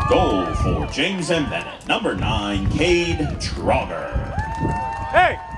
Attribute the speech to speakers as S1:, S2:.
S1: Goal for James and Bennett, number 9, Cade Trauger.
S2: Hey!